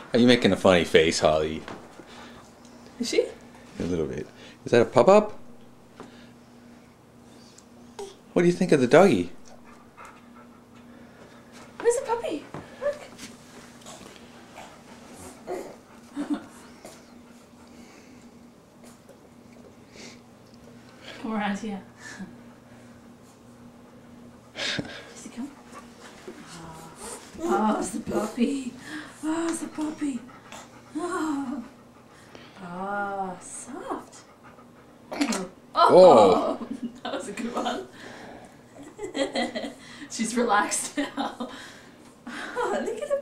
Are you making a funny face, Holly? Is she? A little bit. Is that a pop-up? What do you think of the doggy? Where's the puppy? Look. Come around here. Does he come? Oh, it's the puppy. Oh, it's the puppy. Oh, oh, soft. Oh, that was a good one. She's relaxed now. Oh, look at the